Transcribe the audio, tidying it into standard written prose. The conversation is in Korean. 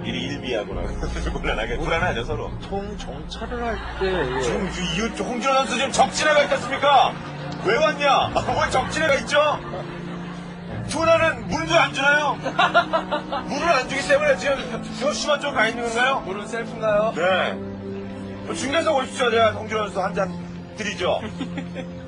미리 일비하구나. 곤란하게 불안하죠 서로. 보통 정찰을 할 때 지금 이웃 홍준호 선수 지금 적진회가 있었습니까? 왜 왔냐? 왜 적진회가 있죠? 투나는 물도 안 주나요? 물을 안 주기 때문에 지금 조심한 쪽 가 있는 건가요? 물은 셀프인가요? 네. 중간에서 오십시오. 제가 홍준호 선수 한 잔 드리죠.